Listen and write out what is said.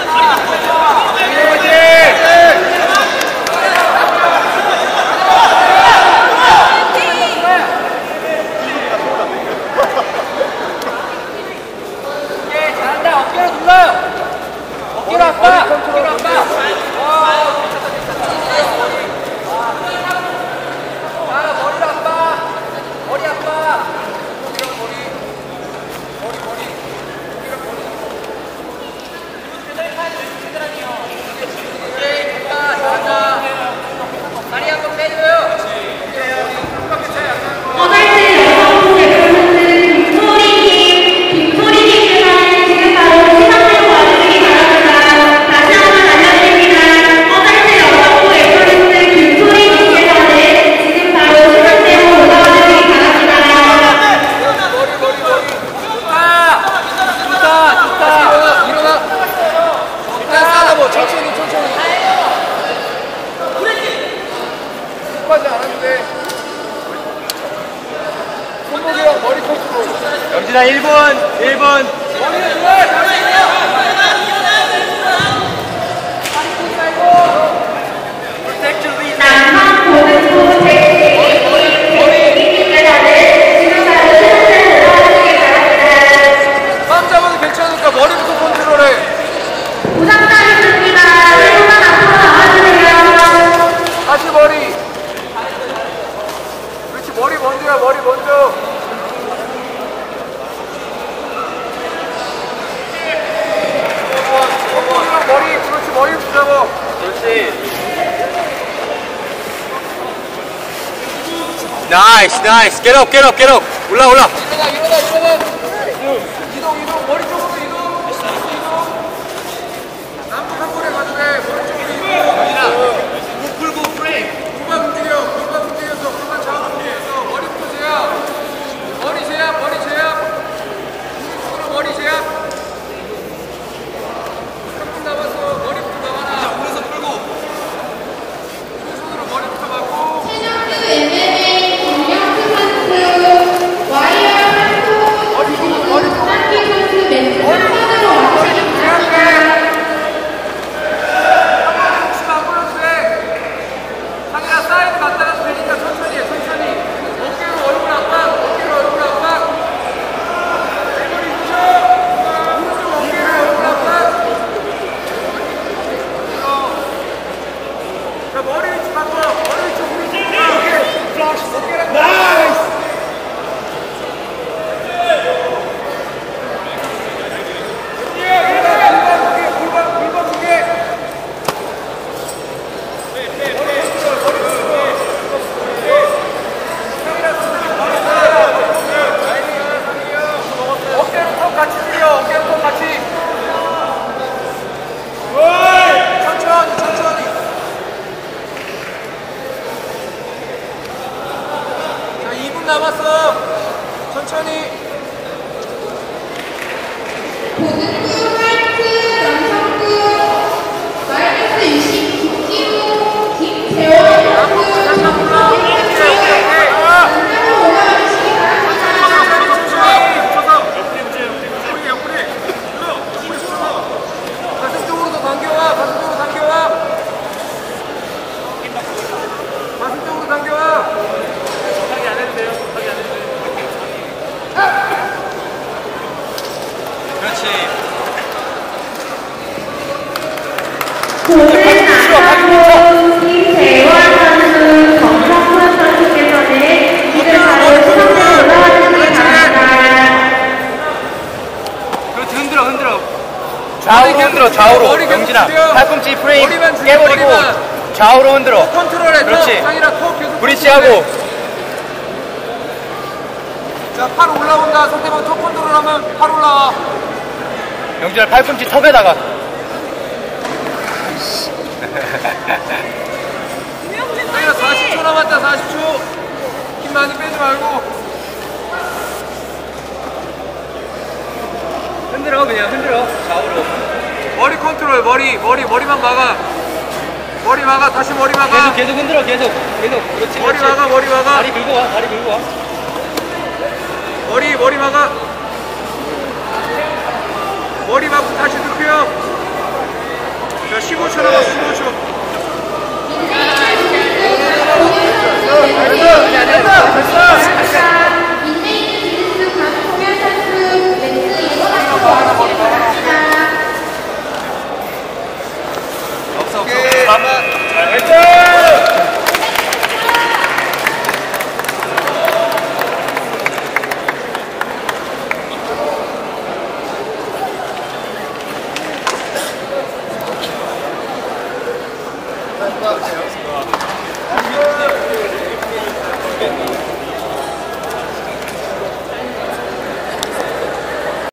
영진아 1분 빰 잡아도 괜찮으니까 머리부터 컨트롤해. 부상당했습니다. 1분만 앞으로 나와주세요. 다시 머리. 그렇지, 머리 먼저야, 머리 먼저. 머리, 그렇지, 머리부터 잡아. 그렇지. 나이스 get up 올라 일어나. 이동, 머리 쪽으로 이동. 남북 한 번에 가도 돼. 머리 쪽으로 이동. 목 풀고 프레임. 골반 움직여서, 골반 좌우 움직여서. 머리부터 제압. 머리 제압. 머리 제압. 조금 남았어. 머리부터 막아라. 오른손 풀고. 오른손으로 머리부터 막고. 최정수 MMA 김영수 선수 와이어 한국 한기 선수 매치 3번으로 와주시기 바랍니다. 혹시나 안 불러도 돼. 상이랑 사이드 갔다 가도 되니까 천천히 해. 어깨로 얼굴 압박. 머리 붙여. 오른쪽 어깨로 얼굴 압박. 자, 머리 위치 바꿔. 머리 위치 오른쪽. 어깨랑 나이스. 골반 두 개. 어깨로 턱 같이 들여. 어깨로 턱 같이. 천천히. 자, 2분 남았어. 천천히. 고등부 화이트 남성부 마이너스 20 김기호 김재원 선수 남성으로 올라와주시기 바랍니다. 가슴 쪽으로 더 당겨와. 가슴 쪽으로 당겨와. 그렇지. 고등 남성부 김재원 선수 정성훈 선수께서는 지금 바로 수성에 올라와주시기 바랍니다. 그렇지, 흔들어. 좌우로. 머리 영진아, 계속 팔꿈치 프레임 머리만 죽여, 깨버리고 머리만. 좌우로 흔들어. 컨트롤해. 그렇지. 상이랑 턱 계속 브릿지하고. 컨트롤해. 자, 팔 올라온다. 상대방 턱 컨트롤하면 팔 올라와. 영진아, 팔꿈치 턱에다가. 상이랑 40초 남았다. 40초. 힘 많이 빼지 말고. 흔들어. 좌우로. 머리 컨트롤. 머리만 막아. 머리 막아. 다시 머리 막아. 계속 흔들어. 그렇지. 머리 막아. 다리 밀고 와. 머리 막아. 머리 막고 다시 눕혀. 감사합니다.